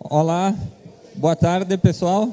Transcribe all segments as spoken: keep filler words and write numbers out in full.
Olá, boa tarde, pessoal.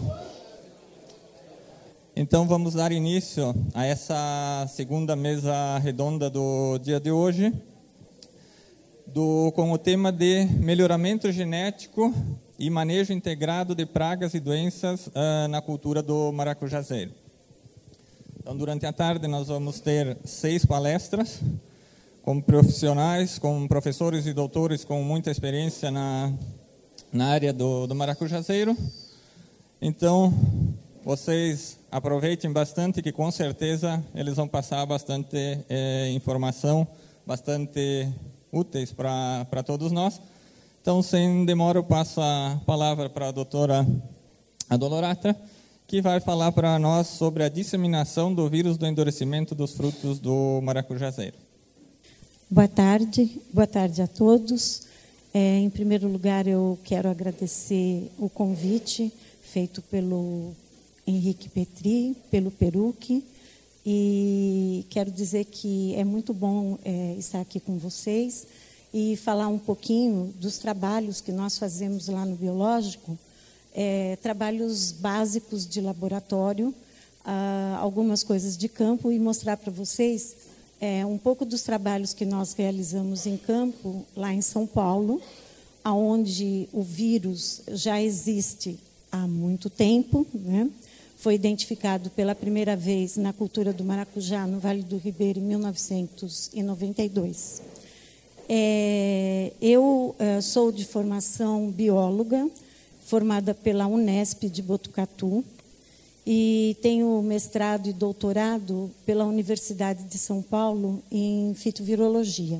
Então, vamos dar início a essa segunda mesa redonda do dia de hoje, do, com o tema de melhoramento genético e manejo integrado de pragas e doenças uh, na cultura do maracujazeiro. Então, durante a tarde, nós vamos ter seis palestras com profissionais, com professores e doutores com muita experiência na, na área do, do maracujazeiro. Então, vocês aproveitem bastante, que com certeza eles vão passar bastante é, informação, bastante úteis para todos nós. Então, sem demora, eu passo a palavra para a doutora Adolorata, que vai falar para nós sobre a disseminação do vírus do endurecimento dos frutos do maracujazeiro. Boa tarde, boa tarde a todos. É, em primeiro lugar, eu quero agradecer o convite feito pelo Henrique Petri, pelo Peruque, e quero dizer que é muito bom é, estar aqui com vocês e falar um pouquinho dos trabalhos que nós fazemos lá no Biológico, é, trabalhos básicos de laboratório, ah, algumas coisas de campo, e mostrar para vocês É, um pouco dos trabalhos que nós realizamos em campo, lá em São Paulo, onde o vírus já existe há muito tempo, né? Foi identificado pela primeira vez na cultura do maracujá, no Vale do Ribeira, em mil novecentos e noventa e dois. É, eu é, sou de formação bióloga, formada pela Unesp de Botucatu, e tenho mestrado e doutorado pela Universidade de São Paulo em fitovirologia.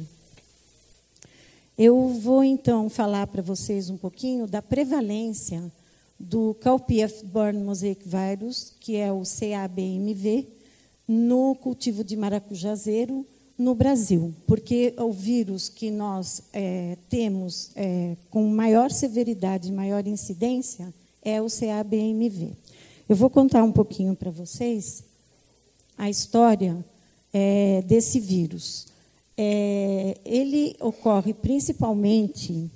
Eu vou, então, falar para vocês um pouquinho da prevalência do Cowpea-Foodborne Mosaic Virus, que é o C A B M V, no cultivo de maracujazeiro no Brasil, porque o vírus que nós é, temos é, com maior severidade e maior incidência é o C A B M V. Eu vou contar um pouquinho para vocês a história é, desse vírus. É, ele ocorre principalmente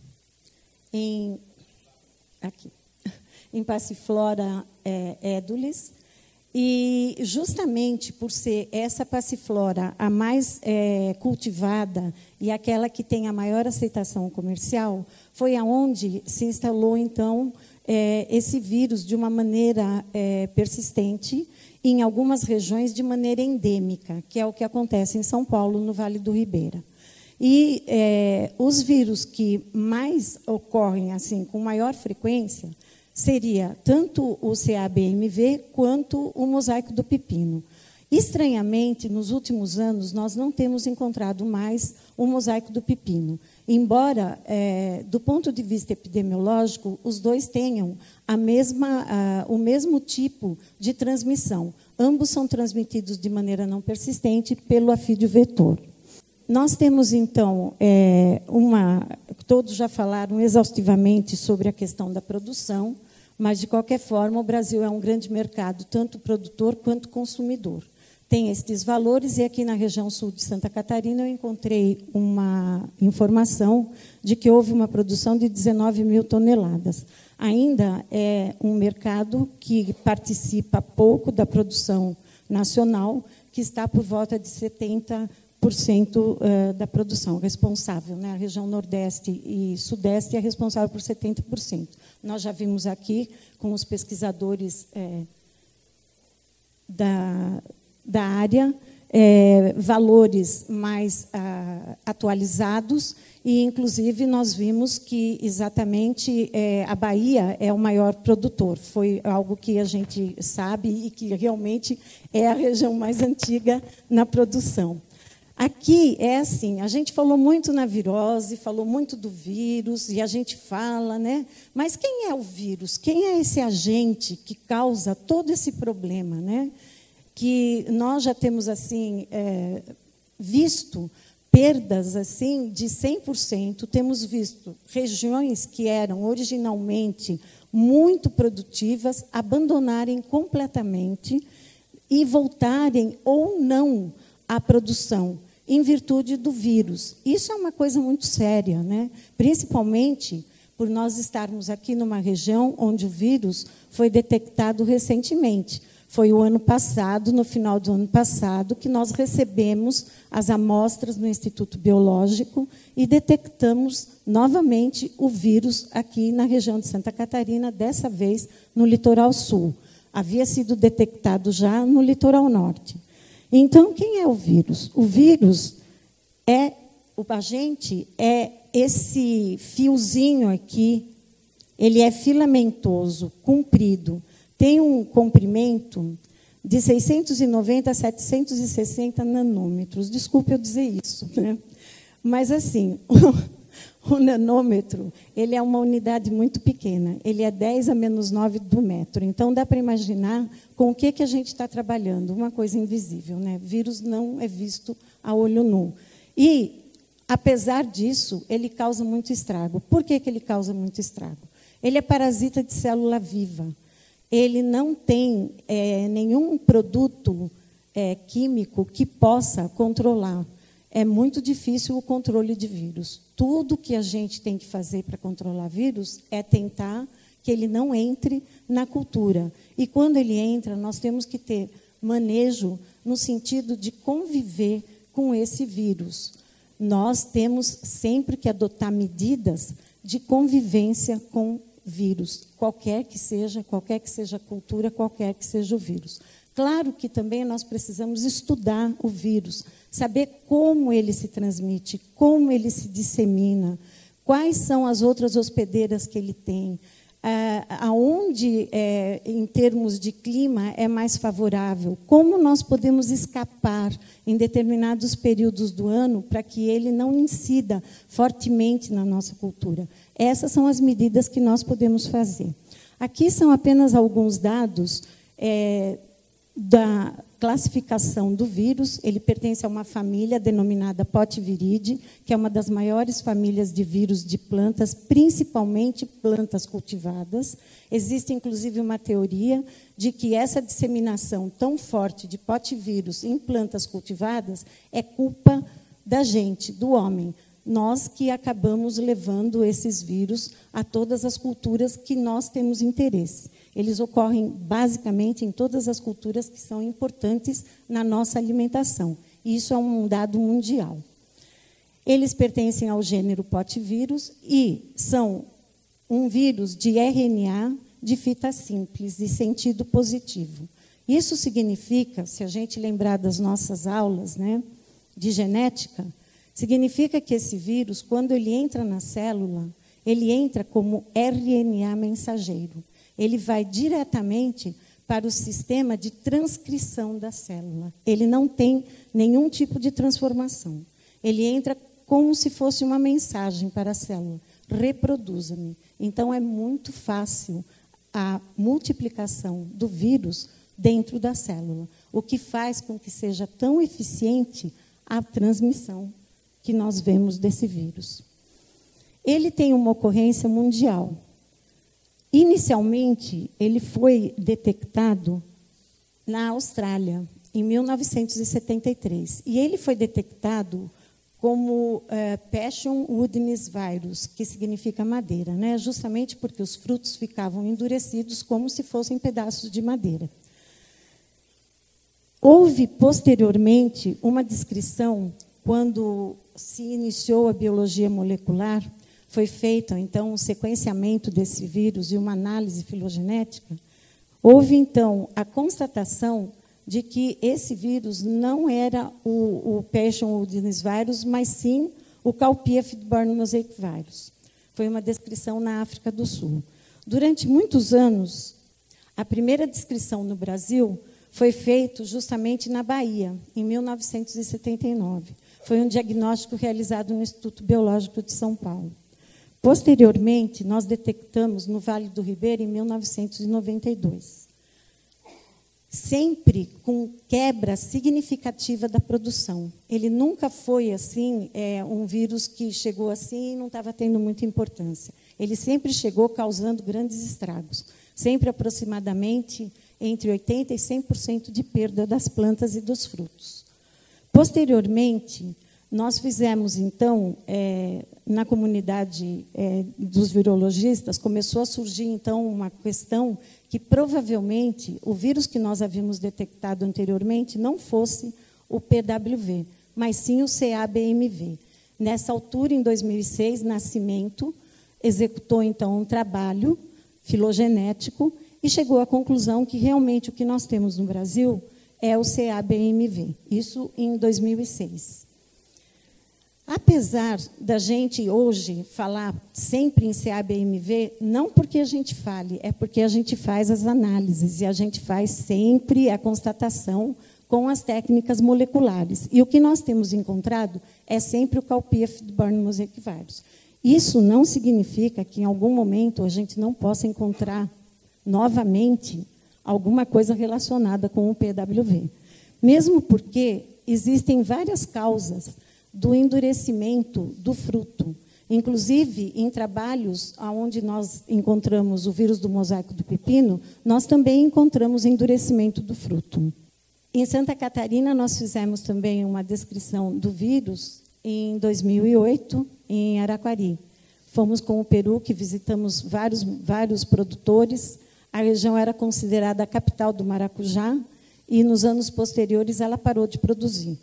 em, aqui, em Passiflora é, edulis, e justamente por ser essa passiflora a mais é, cultivada e aquela que tem a maior aceitação comercial, foi aonde se instalou, então, É, esse vírus de uma maneira é, persistente, em algumas regiões de maneira endêmica, que é o que acontece em São Paulo, no Vale do Ribeira. E é, os vírus que mais ocorrem assim com maior frequência seria tanto o C A B M V quanto o mosaico do pepino. Estranhamente, nos últimos anos, nós não temos encontrado mais o mosaico do pepino, embora, é, do ponto de vista epidemiológico, os dois tenham a mesma, a, o mesmo tipo de transmissão. Ambos são transmitidos de maneira não persistente pelo afídio vetor. Nós temos, então, é, uma... Todos já falaram exaustivamente sobre a questão da produção, mas, de qualquer forma, o Brasil é um grande mercado, tanto produtor quanto consumidor. Tem estes valores, e aqui na região sul de Santa Catarina eu encontrei uma informação de que houve uma produção de dezenove mil toneladas. Ainda é um mercado que participa pouco da produção nacional, que está por volta de setenta por cento da produção responsável, né? A região Nordeste e Sudeste é responsável por setenta por cento. Nós já vimos aqui com os pesquisadores é, da... da área, é, valores mais ah, atualizados, e, inclusive, nós vimos que, exatamente, é, a Bahia é o maior produtor. Foi algo que a gente sabe e que, realmente, é a região mais antiga na produção. Aqui é assim, a gente falou muito na virose, falou muito do vírus, e a gente fala, né? Mas quem é o vírus? Quem é esse agente que causa todo esse problema, né? Que nós já temos assim é, visto perdas assim de cem por cento, temos visto regiões que eram originalmente muito produtivas abandonarem completamente e voltarem ou não à produção em virtude do vírus. Isso é uma coisa muito séria, né? Principalmente por nós estarmos aqui numa região onde o vírus foi detectado recentemente. Foi o ano passado, no final do ano passado, que nós recebemos as amostras no Instituto Biológico e detectamos novamente o vírus aqui na região de Santa Catarina, dessa vez no litoral sul. Havia sido detectado já no litoral norte. Então, quem é o vírus? O vírus é, o agente é esse fiozinho aqui, ele é filamentoso, comprido, tem um comprimento de seiscentos e noventa a setecentos e sessenta nanômetros. Desculpe eu dizer isso, né? Mas, assim, o, o nanômetro, ele é uma unidade muito pequena. Ele é dez a menos nove do metro. Então, dá para imaginar com o que, que a gente está trabalhando. Uma coisa invisível, né? Vírus não é visto a olho nu. E, apesar disso, ele causa muito estrago. Por que, que ele causa muito estrago? Ele é parasita de célula viva. Ele não tem é, nenhum produto é, químico que possa controlar. É muito difícil o controle de vírus. Tudo que a gente tem que fazer para controlar vírus é tentar que ele não entre na cultura. E, quando ele entra, nós temos que ter manejo no sentido de conviver com esse vírus. Nós temos sempre que adotar medidas de convivência com vírus, qualquer que seja, qualquer que seja a cultura, qualquer que seja o vírus. Claro que também nós precisamos estudar o vírus, saber como ele se transmite, como ele se dissemina, quais são as outras hospedeiras que ele tem, aonde, é, em termos de clima, é mais favorável, como nós podemos escapar em determinados períodos do ano para que ele não incida fortemente na nossa cultura. Essas são as medidas que nós podemos fazer. Aqui são apenas alguns dados é, da classificação do vírus. Ele pertence a uma família denominada Potiviridae, que é uma das maiores famílias de vírus de plantas, principalmente plantas cultivadas. Existe, inclusive, uma teoria de que essa disseminação tão forte de potivírus em plantas cultivadas é culpa da gente, do homem. Nós que acabamos levando esses vírus a todas as culturas que nós temos interesse. Eles ocorrem, basicamente, em todas as culturas que são importantes na nossa alimentação. E isso é um dado mundial. Eles pertencem ao gênero potivírus e são um vírus de R N A de fita simples, de sentido positivo. Isso significa, se a gente lembrar das nossas aulas, né, de genética, significa que esse vírus, quando ele entra na célula, ele entra como R N A mensageiro. Ele vai diretamente para o sistema de transcrição da célula. Ele não tem nenhum tipo de transformação. Ele entra como se fosse uma mensagem para a célula. Reproduza-me. Então, é muito fácil a multiplicação do vírus dentro da célula, o que faz com que seja tão eficiente a transmissão que nós vemos desse vírus. Ele tem uma ocorrência mundial. Inicialmente, ele foi detectado na Austrália, em mil novecentos e setenta e três. E ele foi detectado como uh, Passion Woodness Virus, que significa madeira, né? Justamente porque os frutos ficavam endurecidos como se fossem pedaços de madeira. Houve, posteriormente, uma descrição, quando se iniciou a biologia molecular, foi feito, então, um sequenciamento desse vírus e uma análise filogenética. Houve, então, a constatação de que esse vírus não era o, o Passion Woodness Virus, mas sim o Cowpea Feedborne Mosaic Virus. Foi uma descrição na África do Sul. Durante muitos anos, a primeira descrição no Brasil foi feita justamente na Bahia, em mil novecentos e setenta e nove. Foi um diagnóstico realizado no Instituto Biológico de São Paulo. Posteriormente, nós detectamos no Vale do Ribeira, em mil novecentos e noventa e dois. Sempre com quebra significativa da produção. Ele nunca foi assim, é, um vírus que chegou assim e não estava tendo muita importância. Ele sempre chegou causando grandes estragos. Sempre aproximadamente entre oitenta por cento e cem por cento de perda das plantas e dos frutos. Posteriormente, Nós fizemos, então, é, na comunidade é, dos virologistas, começou a surgir, então, uma questão que, provavelmente, o vírus que nós havíamos detectado anteriormente não fosse o P W V, mas sim o C A B M V. Nessa altura, em dois mil e seis, Nascimento executou, então, um trabalho filogenético e chegou à conclusão que, realmente, o que nós temos no Brasil é o C A B M V. Isso em dois mil e seis. Apesar da gente hoje falar sempre em C A B M V, não porque a gente fale, é porque a gente faz as análises e a gente faz sempre a constatação com as técnicas moleculares. E o que nós temos encontrado é sempre o Cowpea feedborne mosaic virus. Isso não significa que, em algum momento, a gente não possa encontrar novamente alguma coisa relacionada com o P W V. Mesmo porque existem várias causas do endurecimento do fruto. Inclusive, em trabalhos onde nós encontramos o vírus do mosaico do pepino, nós também encontramos endurecimento do fruto. Em Santa Catarina, nós fizemos também uma descrição do vírus em dois mil e oito, em Araquari. Fomos com o Peru, que visitamos vários, vários produtores. A região era considerada a capital do maracujá e, nos anos posteriores, ela parou de produzir.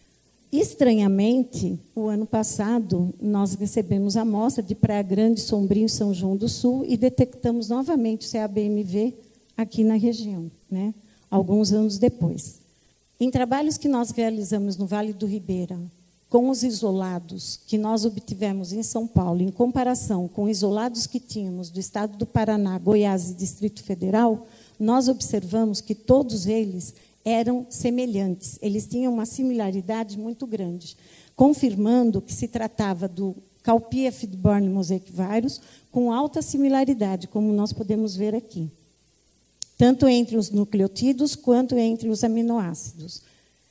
Estranhamente, o ano passado, nós recebemos a amostra de Praia Grande, Sombrio e São João do Sul e detectamos novamente o C A B M V aqui na região, né? Alguns anos depois. Em trabalhos que nós realizamos no Vale do Ribeira, com os isolados que nós obtivemos em São Paulo, em comparação com isolados que tínhamos do estado do Paraná, Goiás e Distrito Federal, nós observamos que todos eles eram semelhantes, eles tinham uma similaridade muito grande, confirmando que se tratava do Cowpea feedborne mosaic virus com alta similaridade, como nós podemos ver aqui, tanto entre os nucleotídeos quanto entre os aminoácidos.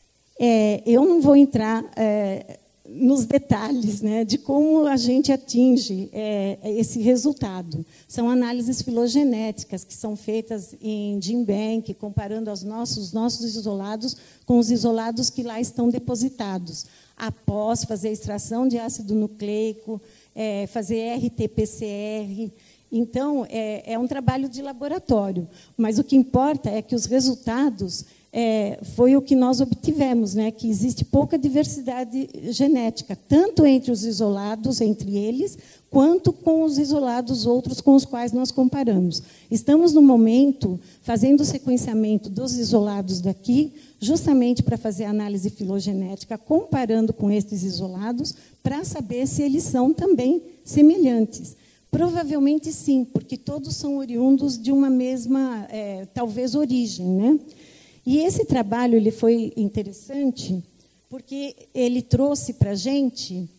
É, eu não vou entrar é, nos detalhes, né, de como a gente atinge é, esse resultado. São análises filogenéticas que são feitas em GenBank, comparando os nossos, nossos isolados com os isolados que lá estão depositados, após fazer a extração de ácido nucleico, é, fazer R T P C R. Então, é, é um trabalho de laboratório, mas o que importa é que os resultados é, foi o que nós obtivemos, né, que existe pouca diversidade genética, tanto entre os isolados, entre eles, quanto com os isolados outros com os quais nós comparamos. Estamos, no momento, fazendo o sequenciamento dos isolados daqui, justamente para fazer a análise filogenética, comparando com estes isolados, para saber se eles são também semelhantes. Provavelmente sim, porque todos são oriundos de uma mesma, é, talvez, origem, né? E esse trabalho ele foi interessante porque ele trouxe para a gente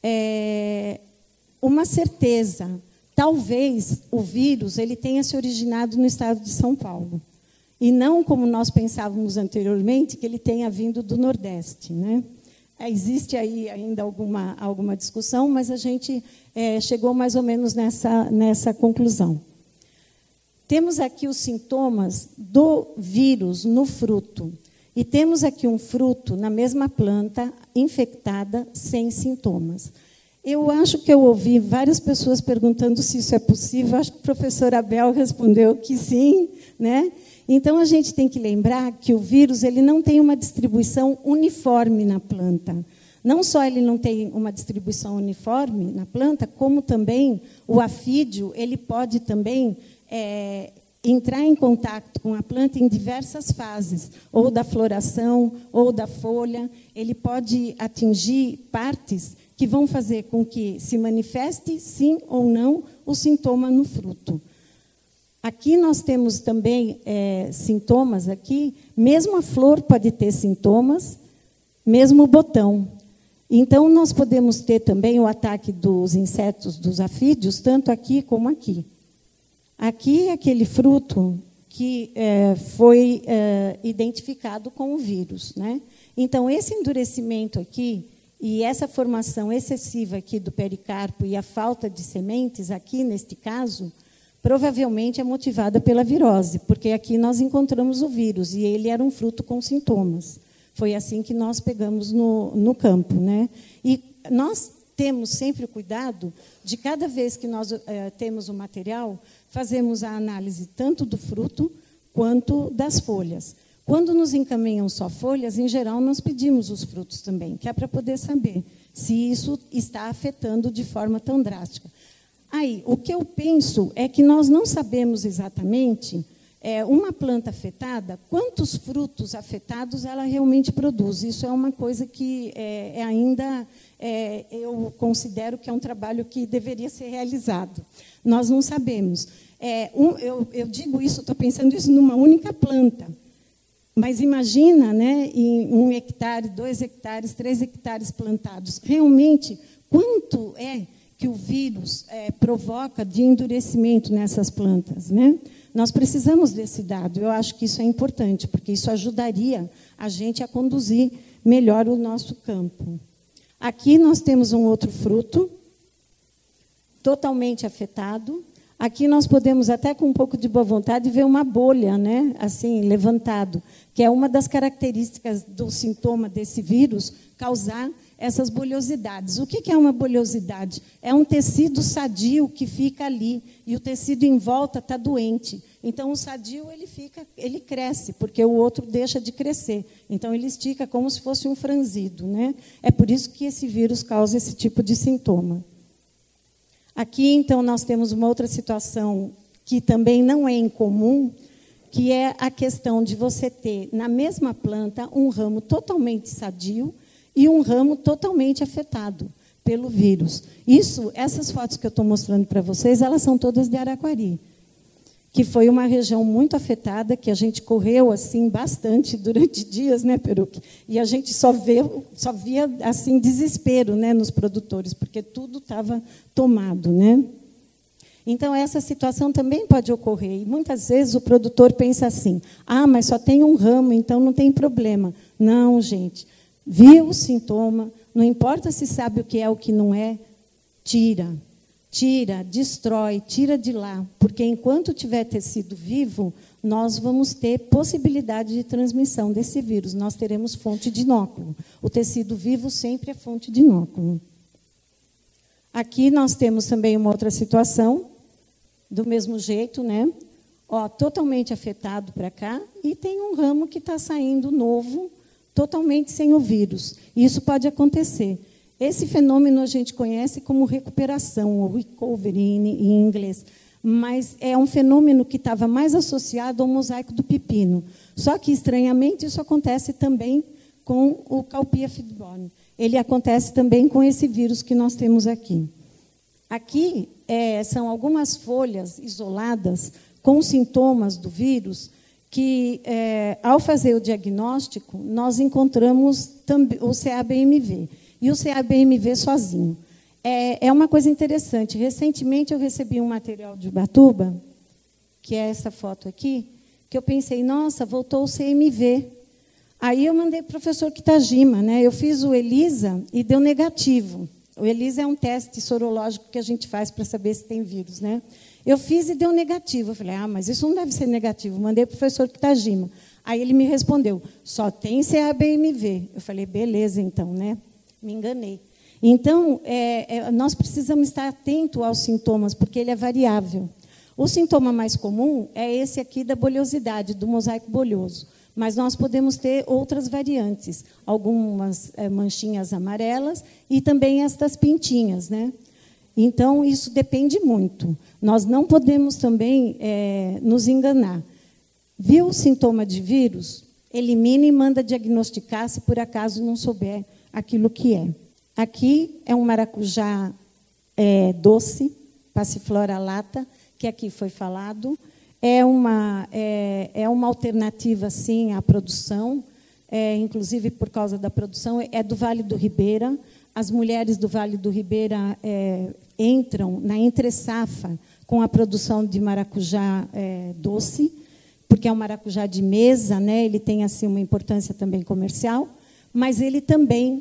é, uma certeza. Talvez o vírus ele tenha se originado no estado de São Paulo, e não como nós pensávamos anteriormente, que ele tenha vindo do Nordeste, né? Existe aí ainda alguma, alguma discussão, mas a gente é, chegou mais ou menos nessa, nessa conclusão. Temos aqui os sintomas do vírus no fruto. E temos aqui um fruto na mesma planta, infectada, sem sintomas. Eu acho que eu ouvi várias pessoas perguntando se isso é possível. Acho que o professor Abel respondeu que sim, né? Então, a gente tem que lembrar que o vírus ele não tem uma distribuição uniforme na planta. Não só ele não tem uma distribuição uniforme na planta, como também o afídio ele pode também é, entrar em contato com a planta em diversas fases, ou da floração, ou da folha. Ele pode atingir partes que vão fazer com que se manifeste, sim ou não, o sintoma no fruto. Aqui nós temos também é, sintomas, aqui, mesmo a flor pode ter sintomas, mesmo o botão. Então, nós podemos ter também o ataque dos insetos, dos afídeos, tanto aqui como aqui. Aqui é aquele fruto que é, foi é, identificado com o vírus, né? Então, esse endurecimento aqui e essa formação excessiva aqui do pericarpo e a falta de sementes, aqui neste caso, provavelmente é motivada pela virose, porque aqui nós encontramos o vírus, e ele era um fruto com sintomas. Foi assim que nós pegamos no, no campo, né? E nós temos sempre o cuidado de, cada vez que nós é, temos o material, fazemos a análise tanto do fruto quanto das folhas. Quando nos encaminham só folhas, em geral, nós pedimos os frutos também, que é para poder saber se isso está afetando de forma tão drástica. Aí, o que eu penso é que nós não sabemos exatamente, é, uma planta afetada, quantos frutos afetados ela realmente produz. Isso é uma coisa que é, é ainda, é, eu considero que é um trabalho que deveria ser realizado. Nós não sabemos. É, um, eu, eu digo isso, estou pensando isso numa única planta. Mas imagina, né, em um hectare, dois hectares, três hectares plantados. Realmente, quanto é que o vírus é, provoca de endurecimento nessas plantas, né? Nós precisamos desse dado. Eu acho que isso é importante, porque isso ajudaria a gente a conduzir melhor o nosso campo. Aqui nós temos um outro fruto, totalmente afetado. Aqui nós podemos, até com um pouco de boa vontade, ver uma bolha, né, assim, levantado, que é uma das características do sintoma desse vírus, causar essas bolhosidades. O que é uma bolhosidade? É um tecido sadio que fica ali, e o tecido em volta está doente. Então, o sadio ele fica, ele cresce, porque o outro deixa de crescer. Então, ele estica como se fosse um franzido, né? É por isso que esse vírus causa esse tipo de sintoma. Aqui, então, nós temos uma outra situação que também não é incomum, que é a questão de você ter, na mesma planta, um ramo totalmente sadio e um ramo totalmente afetado pelo vírus. Isso, essas fotos que eu estou mostrando para vocês, elas são todas de Araquari, que foi uma região muito afetada, que a gente correu assim bastante durante dias, né, Peruque? E a gente só, vê, só via assim desespero, né, nos produtores, porque tudo estava tomado, né? Então, essa situação também pode ocorrer. E, muitas vezes, o produtor pensa assim, ah, mas só tem um ramo, então não tem problema. Não, gente. Viu o sintoma, não importa se sabe o que é ou o que não é, tira. Tira, destrói, tira de lá. Porque, enquanto tiver tecido vivo, nós vamos ter possibilidade de transmissão desse vírus. Nós teremos fonte de inóculo. O tecido vivo sempre é fonte de inóculo. Aqui nós temos também uma outra situação, do mesmo jeito, né? Ó, totalmente afetado para cá, e tem um ramo que está saindo novo, totalmente sem o vírus. Isso pode acontecer. Esse fenômeno a gente conhece como recuperação, ou recovery em inglês, mas é um fenômeno que estava mais associado ao mosaico do pepino. Só que, estranhamente, isso acontece também com o Cowpea feedborne. Ele acontece também com esse vírus que nós temos aqui. Aqui é, são algumas folhas isoladas com sintomas do vírus que, é, ao fazer o diagnóstico, nós encontramos o C A B M V. E o C A B M V sozinho. É, é uma coisa interessante. Recentemente, eu recebi um material de Ubatuba, que é essa foto aqui, que eu pensei, nossa, voltou o C M V. Aí eu mandei para o professor Kitajima, né? Eu fiz o ELISA e deu negativo. O ELISA é um teste sorológico que a gente faz para saber se tem vírus, né? Eu fiz e deu negativo. Eu falei, ah, mas isso não deve ser negativo. Mandei para o professor Kitajima. Aí ele me respondeu, só tem C A B M V. Eu falei, beleza, então, né? Me enganei. Então, é, é, nós precisamos estar atentos aos sintomas, porque ele é variável. O sintoma mais comum é esse aqui da bolhosidade, do mosaico bolhoso. Mas nós podemos ter outras variantes, algumas é, manchinhas amarelas e também estas pintinhas, né? Então, isso depende muito. Nós não podemos também é, nos enganar. Viu o sintoma de vírus? Elimina e manda diagnosticar se por acaso não souber aquilo que é. Aqui é um maracujá é, doce, Passiflora lata, que aqui foi falado. É uma, é, é uma alternativa, sim, à produção, é, inclusive por causa da produção, é do Vale do Ribeira. As mulheres do Vale do Ribeira é, entram na entre-safra com a produção de maracujá é, doce, porque é um maracujá de mesa, né? Ele tem assim, uma importância também comercial, mas ele também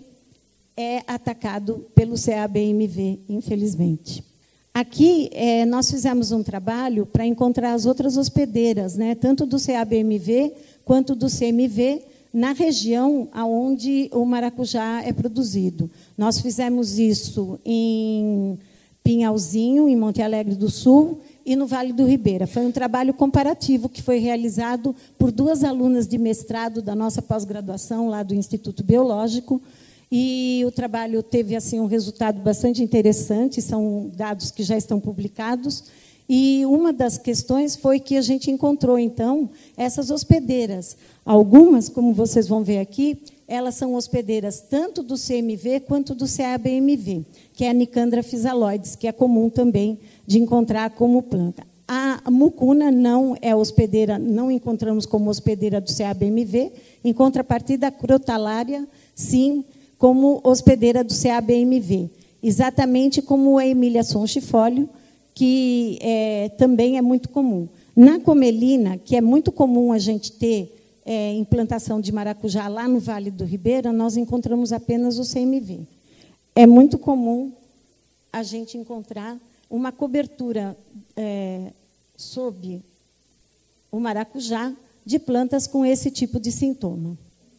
é atacado pelo C A B M V, infelizmente. Aqui, é, nós fizemos um trabalho para encontrar as outras hospedeiras, né, tanto do C A B M V quanto do C M V, na região onde o maracujá é produzido. Nós fizemos isso em Pinhalzinho, em Monte Alegre do Sul, e no Vale do Ribeira. Foi um trabalho comparativo que foi realizado por duas alunas de mestrado da nossa pós-graduação, lá do Instituto Biológico, e o trabalho teve assim um resultado bastante interessante, são dados que já estão publicados, e uma das questões foi que a gente encontrou, então, essas hospedeiras. Algumas, como vocês vão ver aqui, elas são hospedeiras tanto do C M V quanto do C A B M V, que é a Nicandra physaloides, que é comum também de encontrar como planta. A mucuna não é hospedeira, não encontramos como hospedeira do C A B M V, em contrapartida, a crotalária, sim, como hospedeira do C A B M V, exatamente como a Emília sonchifólio, que é, também é muito comum. Na comelina, que é muito comum a gente ter é, implantação de maracujá lá no Vale do Ribeira, nós encontramos apenas o C M V. É muito comum a gente encontrar uma cobertura é, sob o maracujá de plantas com esse tipo de sintoma.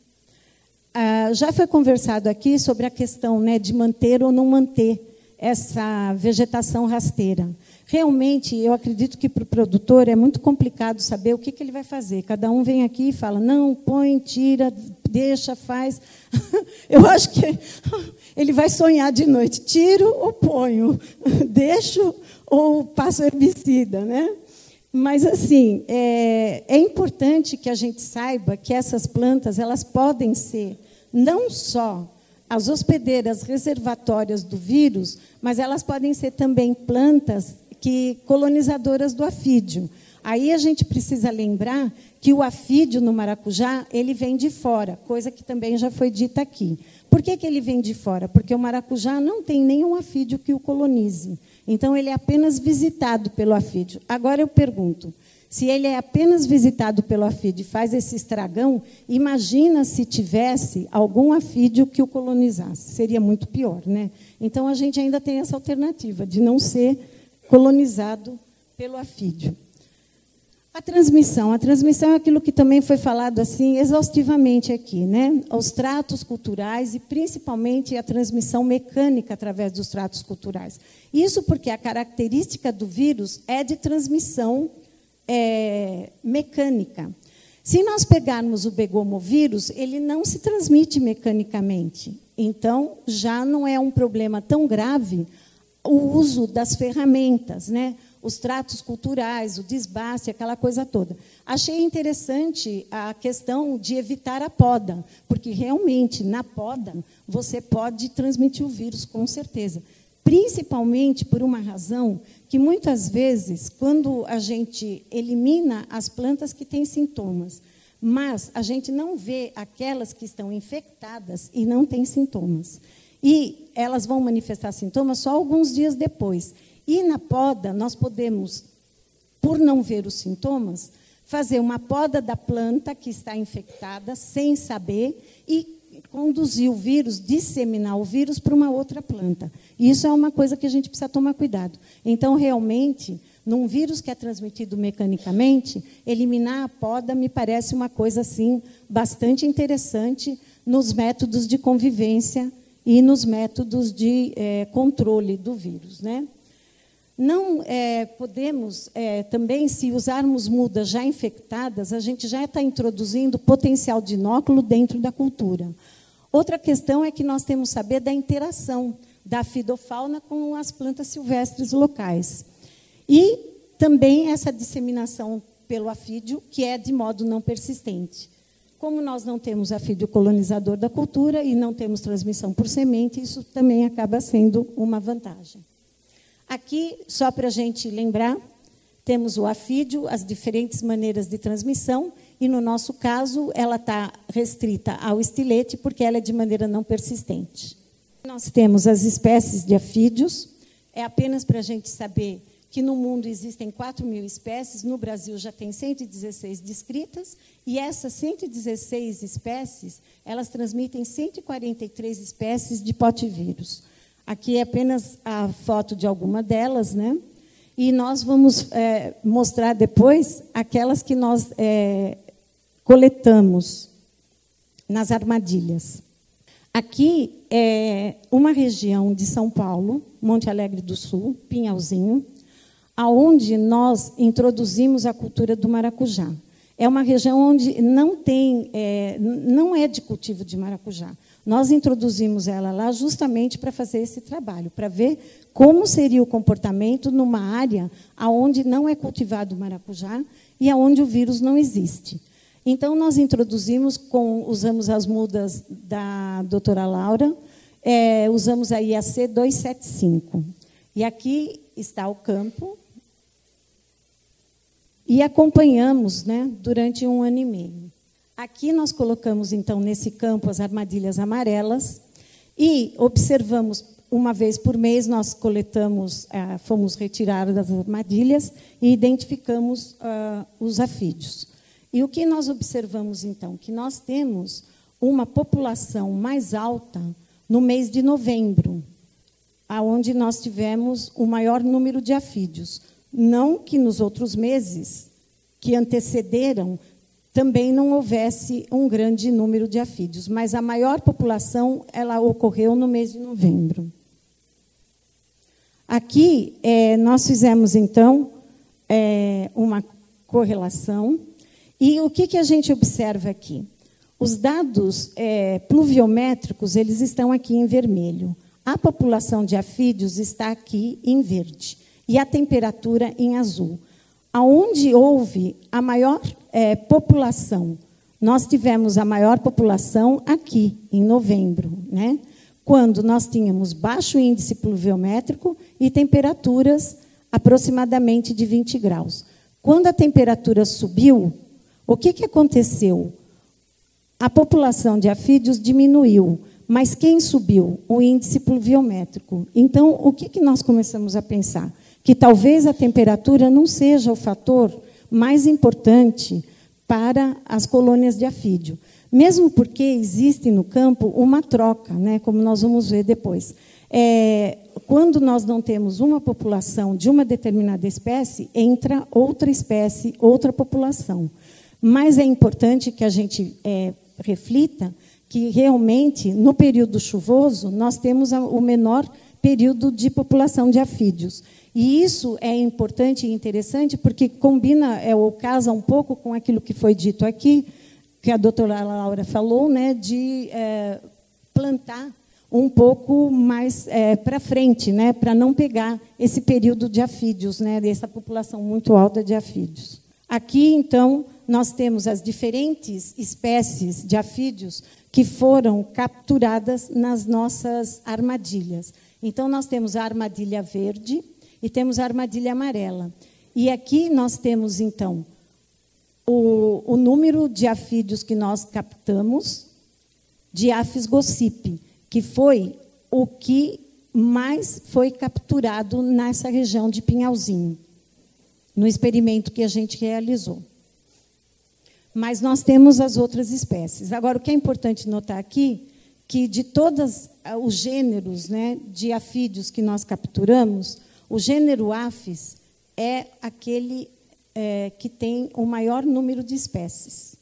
Ah, já foi conversado aqui sobre a questão, né, de manter ou não manter essa vegetação rasteira. Realmente, eu acredito que para o produtor é muito complicado saber o que, que ele vai fazer. Cada um vem aqui e fala, não, põe, tira, deixa, faz. Eu acho que ele vai sonhar de noite. Tiro ou ponho? Deixo ou passo herbicida, né? Mas, assim, é, é importante que a gente saiba que essas plantas elas podem ser não só as hospedeiras reservatórias do vírus, mas elas podem ser também plantas que, colonizadoras do afídio. Aí a gente precisa lembrar que o afídio no maracujá ele vem de fora, coisa que também já foi dita aqui. Por que, que ele vem de fora? Porque o maracujá não tem nenhum afídio que o colonize. Então, ele é apenas visitado pelo afídio. Agora, eu pergunto, se ele é apenas visitado pelo afídio e faz esse estragão, imagina se tivesse algum afídio que o colonizasse. Seria muito pior, né? Então, a gente ainda tem essa alternativa de não ser colonizado pelo afídio. A transmissão. A transmissão é aquilo que também foi falado assim exaustivamente aqui, né? Os tratos culturais e, principalmente, a transmissão mecânica através dos tratos culturais. Isso porque a característica do vírus é de transmissão é, mecânica. Se nós pegarmos o begomovírus, ele não se transmite mecanicamente. Então, já não é um problema tão grave o uso das ferramentas, né? Os tratos culturais, o desbaste, aquela coisa toda. Achei interessante a questão de evitar a poda, porque, realmente, na poda, você pode transmitir o vírus, com certeza. Principalmente por uma razão que, muitas vezes, quando a gente elimina as plantas que têm sintomas, mas a gente não vê aquelas que estão infectadas e não têm sintomas. E elas vão manifestar sintomas só alguns dias depois. E, na poda, nós podemos, por não ver os sintomas, fazer uma poda da planta que está infectada, sem saber, e conduzir o vírus, disseminar o vírus para uma outra planta. E isso é uma coisa que a gente precisa tomar cuidado. Então, realmente, num vírus que é transmitido mecanicamente, eliminar a poda me parece uma coisa assim, bastante interessante nos métodos de convivência e nos métodos de é, controle do vírus, né? Não é, podemos é, também, se usarmos mudas já infectadas, a gente já está introduzindo potencial de inóculo dentro da cultura. Outra questão é que nós temos que saber da interação da fidofauna com as plantas silvestres locais. E também essa disseminação pelo afídio, que é de modo não persistente. Como nós não temos afídio colonizador da cultura e não temos transmissão por semente, isso também acaba sendo uma vantagem. Aqui, só para a gente lembrar, temos o afídio, as diferentes maneiras de transmissão, e, no nosso caso, ela está restrita ao estilete, porque ela é de maneira não persistente. Nós temos as espécies de afídios, é apenas para a gente saber que no mundo existem quatro mil espécies, no Brasil já tem cento e dezesseis descritas, e essas cento e dezesseis espécies, elas transmitem cento e quarenta e três espécies de potivírus. Aqui é apenas a foto de alguma delas, né? E nós vamos é, mostrar depois aquelas que nós é, coletamos. nas armadilhas. Aqui é uma região de São Paulo, Monte Alegre do Sul, Pinhalzinho, aonde nós introduzimos a cultura do maracujá. É uma região onde não tem, é, não é de cultivo de maracujá. Nós introduzimos ela lá justamente para fazer esse trabalho, para ver como seria o comportamento numa área onde não é cultivado o maracujá e onde o vírus não existe. Então, nós introduzimos, com, usamos as mudas da doutora Laura, é, usamos a I A C duzentos e setenta e cinco. E aqui está o campo, e acompanhamos, né, durante um ano e meio. Aqui nós colocamos, então, nesse campo, as armadilhas amarelas e observamos, uma vez por mês, nós coletamos, ah, fomos retirar das armadilhas e identificamos ah, os afídeos. E o que nós observamos, então? Que nós temos uma população mais alta no mês de novembro, onde nós tivemos o maior número de afídeos. Não que nos outros meses que antecederam também não houvesse um grande número de afídeos, mas a maior população ela ocorreu no mês de novembro. Aqui, é, nós fizemos, então, é, uma correlação. E o que, que a gente observa aqui? Os dados é, pluviométricos eles estão aqui em vermelho. A população de afídeos está aqui em verde. E a temperatura em azul. Aonde houve a maior é, população, nós tivemos a maior população aqui, em novembro, né? Quando nós tínhamos baixo índice pluviométrico e temperaturas aproximadamente de vinte graus. Quando a temperatura subiu, o que, que aconteceu? A população de afídeos diminuiu, mas quem subiu? O índice pluviométrico. Então, o que, que nós começamos a pensar? Que talvez a temperatura não seja o fator mais importante para as colônias de afídeo. Mesmo porque existe no campo uma troca, né, como nós vamos ver depois. É, quando nós não temos uma população de uma determinada espécie, entra outra espécie, outra população. Mas é importante que a gente é, reflita que, realmente, no período chuvoso, nós temos o menor período de população de afídeos. E isso é importante e interessante porque combina, é, ou casa um pouco com aquilo que foi dito aqui, que a doutora Laura falou, né, de é, plantar um pouco mais é, para frente, né, para não pegar esse período de afídeos, né, dessa população muito alta de afídeos. Aqui, então, nós temos as diferentes espécies de afídeos que foram capturadas nas nossas armadilhas. Então, nós temos a armadilha verde e temos a armadilha amarela. E aqui nós temos, então, o, o número de afídeos que nós captamos de Apis gossypi, que foi o que mais foi capturado nessa região de Pinhalzinho, no experimento que a gente realizou. Mas nós temos as outras espécies. Agora, o que é importante notar aqui, que de todos os gêneros, né, de afídeos que nós capturamos, o gênero Apis é aquele é, que tem o maior número de espécies.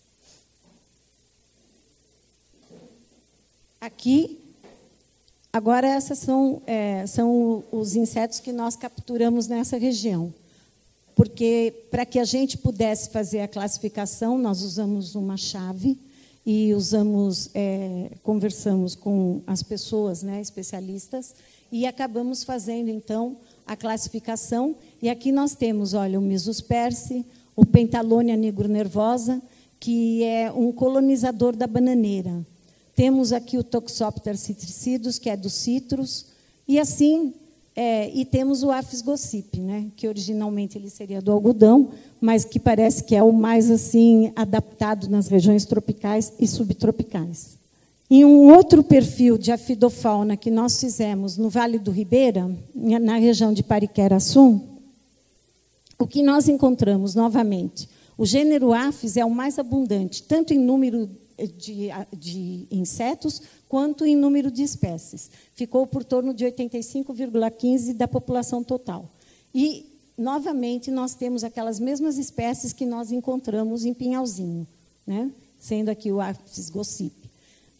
Aqui, agora, essas são, é, são os insetos que nós capturamos nessa região. Porque, para que a gente pudesse fazer a classificação, nós usamos uma chave e usamos, é, conversamos com as pessoas, né, especialistas, e acabamos fazendo, então, a classificação. E aqui nós temos, olha, o Misosperse, o Pentalonia nigro-nervosa, que é um colonizador da bananeira. Temos aqui o Toxopter citricidus, que é dos citros, e assim... É, e temos o Apis gossypi, né, que originalmente ele seria do algodão, mas que parece que é o mais assim adaptado nas regiões tropicais e subtropicais. Em um outro perfil de afidofauna que nós fizemos no Vale do Ribeira, na região de Pariquera-Açu, o que nós encontramos novamente? O gênero Apis é o mais abundante, tanto em número de, de insetos, quanto em número de espécies. Ficou por torno de oitenta e cinco vírgula quinze da população total. E, novamente, nós temos aquelas mesmas espécies que nós encontramos em Pinhalzinho, né? Sendo aqui o Apis gossypi.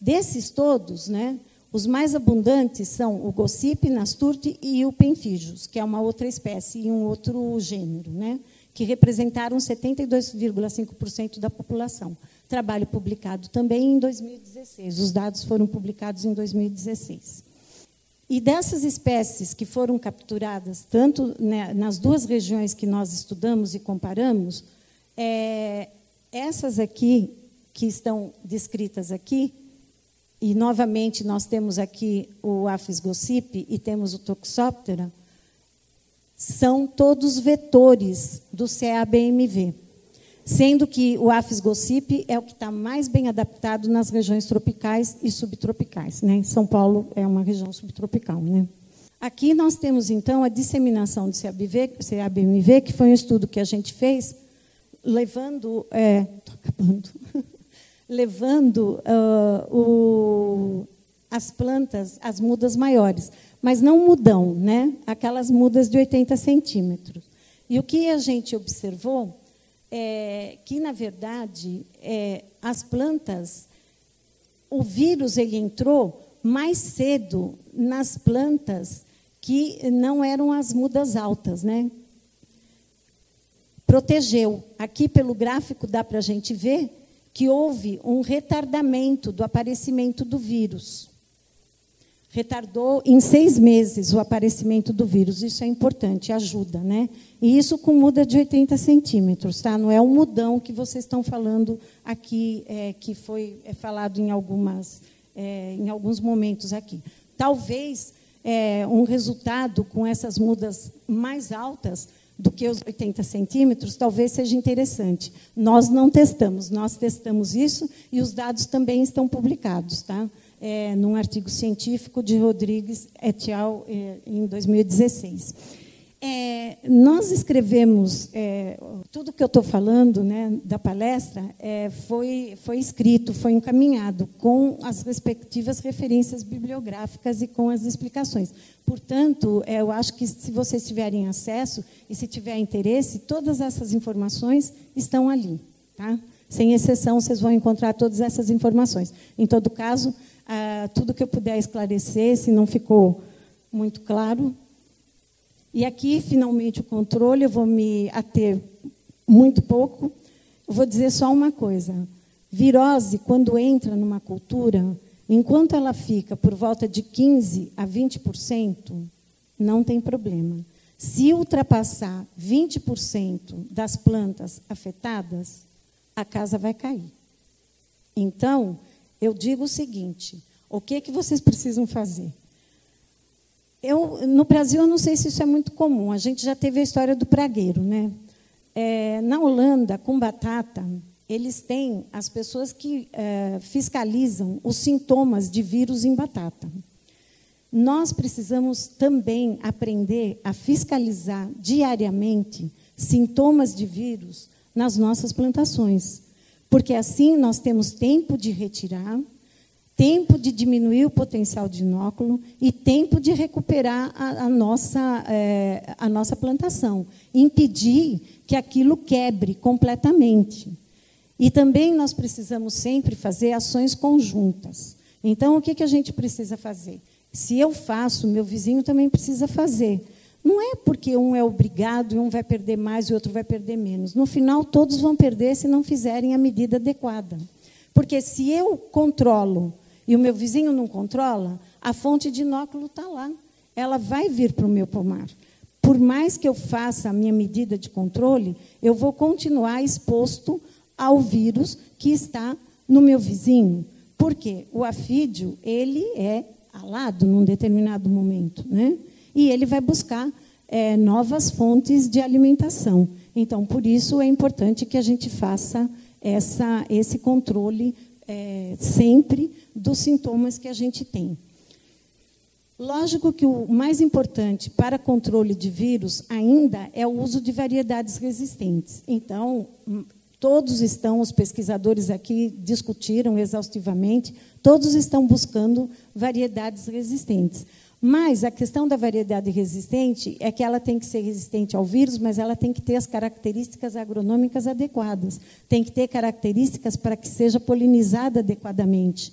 Desses todos, né, os mais abundantes são o Gossypii, Nasturti e o Pemphigus, que é uma outra espécie e um outro gênero, né, que representaram setenta e dois vírgula cinco por cento da população. Trabalho publicado também em dois mil e dezesseis. Os dados foram publicados em dois mil e dezesseis. E dessas espécies que foram capturadas, tanto, né, nas duas regiões que nós estudamos e comparamos, é, essas aqui, que estão descritas aqui, e, novamente, nós temos aqui o Apis gossypii e temos o Toxoptera, são todos vetores do C A B M V, sendo que o Apis gossypii é o que está mais bem adaptado nas regiões tropicais e subtropicais, né? São Paulo é uma região subtropical, né? Aqui nós temos, então, a disseminação do C A B M V, que foi um estudo que a gente fez, levando... É, tô acabando... levando uh, o, as plantas, as mudas maiores, mas não mudão, né? Aquelas mudas de oitenta centímetros. E o que a gente observou é que, na verdade, é, as plantas, o vírus ele entrou mais cedo nas plantas que não eram as mudas altas, né? Protegeu. Aqui, pelo gráfico, dá para a gente ver que houve um retardamento do aparecimento do vírus. Retardou em seis meses o aparecimento do vírus. Isso é importante, ajuda, né? E isso com muda de oitenta centímetros, tá? Não é o mudão que vocês estão falando aqui, é, que foi é, falado em, algumas, é, em alguns momentos aqui. Talvez é, um resultado com essas mudas mais altas do que os oitenta centímetros, talvez seja interessante. Nós não testamos, nós testamos isso e os dados também estão publicados, tá? É, num artigo científico de Rodrigues et al. É, em dois mil e dezesseis. É, nós escrevemos, é, tudo que eu estou falando, né, da palestra, é, foi, foi escrito, foi encaminhado com as respectivas referências bibliográficas e com as explicações. Portanto, é, eu acho que, se vocês tiverem acesso e se tiver interesse, todas essas informações estão ali, tá? Sem exceção, vocês vão encontrar todas essas informações. Em todo caso, ah, tudo que eu puder esclarecer, se não ficou muito claro. E aqui, finalmente, o controle, eu vou me ater muito pouco. Eu vou dizer só uma coisa. Virose, quando entra numa cultura, enquanto ela fica por volta de quinze a vinte por cento, não tem problema. Se ultrapassar vinte por cento das plantas afetadas, a casa vai cair. Então, eu digo o seguinte, o que, que vocês precisam fazer? Eu, no Brasil, eu não sei se isso é muito comum. A gente já teve a história do pragueiro, né? É, na Holanda, com batata, eles têm as pessoas que é, fiscalizam os sintomas de vírus em batata. Nós precisamos também aprender a fiscalizar diariamente sintomas de vírus nas nossas plantações, porque assim nós temos tempo de retirar, tempo de diminuir o potencial de inóculo e tempo de recuperar a, a, nossa, é, a nossa plantação, impedir que aquilo quebre completamente. E também nós precisamos sempre fazer ações conjuntas. Então, o que, que a gente precisa fazer? Se eu faço, meu vizinho também precisa fazer. Não é porque um é obrigado e um vai perder mais e o outro vai perder menos. No final, todos vão perder se não fizerem a medida adequada. Porque se eu controlo e o meu vizinho não controla, a fonte de inóculo está lá. Ela vai vir para o meu pomar. Por mais que eu faça a minha medida de controle, eu vou continuar exposto ao vírus que está no meu vizinho. Por quê? O afídio, ele é alado num determinado momento, né? E ele vai buscar é, novas fontes de alimentação. Então, por isso, é importante que a gente faça essa, esse controle é, sempre dos sintomas que a gente tem. Lógico que o mais importante para controle de vírus ainda é o uso de variedades resistentes. Então, todos estão, os pesquisadores aqui discutiram exaustivamente, todos estão buscando variedades resistentes. Mas a questão da variedade resistente é que ela tem que ser resistente ao vírus, mas ela tem que ter as características agronômicas adequadas. Tem que ter características para que seja polinizada adequadamente.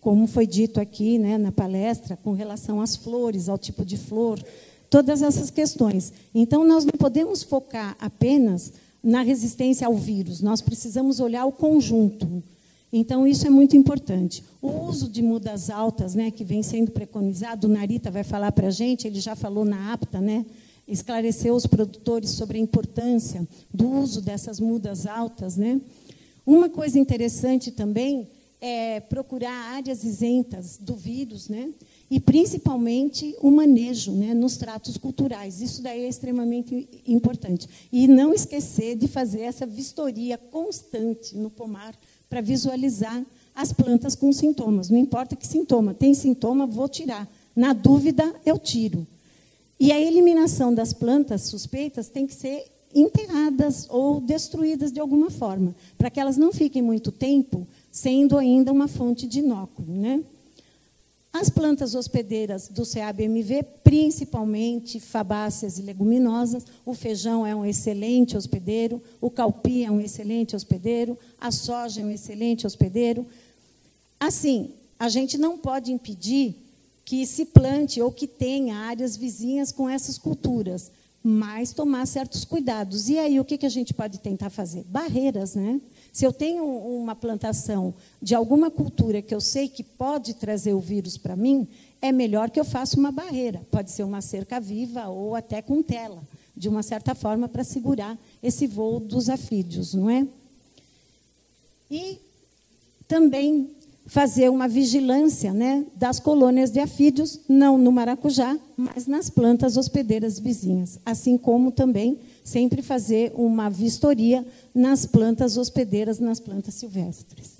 como foi dito aqui, né, na palestra, com relação às flores, ao tipo de flor, todas essas questões. Então, nós não podemos focar apenas na resistência ao vírus, nós precisamos olhar o conjunto. Então, isso é muito importante. O uso de mudas altas, né, que vem sendo preconizado, o Narita vai falar para a gente, ele já falou na APTA, né, esclareceu os produtores sobre a importância do uso dessas mudas altas, né. Uma coisa interessante também é procurar áreas isentas do vírus, né, e, principalmente, o manejo, né, nos tratos culturais. Isso daí é extremamente importante. E não esquecer de fazer essa vistoria constante no pomar para visualizar as plantas com sintomas. Não importa que sintoma. Tem sintoma, vou tirar. Na dúvida, eu tiro. E a eliminação das plantas suspeitas tem que ser enterradas ou destruídas de alguma forma, para que elas não fiquem muito tempo sendo ainda uma fonte de inóculo, né? As plantas hospedeiras do C A B M V, principalmente fabáceas e leguminosas, o feijão é um excelente hospedeiro, o caupi é um excelente hospedeiro, a soja é um excelente hospedeiro. Assim, a gente não pode impedir que se plante ou que tenha áreas vizinhas com essas culturas, mas tomar certos cuidados. E aí, o que a gente pode tentar fazer? Barreiras, né? Se eu tenho uma plantação de alguma cultura que eu sei que pode trazer o vírus para mim, é melhor que eu faça uma barreira. Pode ser uma cerca viva ou até com tela, de uma certa forma, para segurar esse voo dos afídeos, não é? E também fazer uma vigilância, né, das colônias de afídeos, não no maracujá, mas nas plantas hospedeiras vizinhas. Assim como também sempre fazer uma vistoria nas plantas hospedeiras, nas plantas silvestres.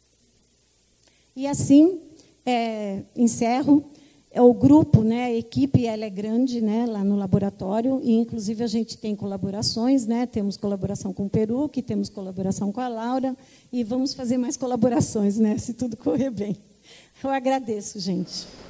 E assim, é, encerro. É o grupo, né, a equipe ela é grande, né, lá no laboratório, e inclusive a gente tem colaborações, né, temos colaboração com o Peru, que temos colaboração com a Laura, e vamos fazer mais colaborações, né, se tudo correr bem. Eu agradeço, gente.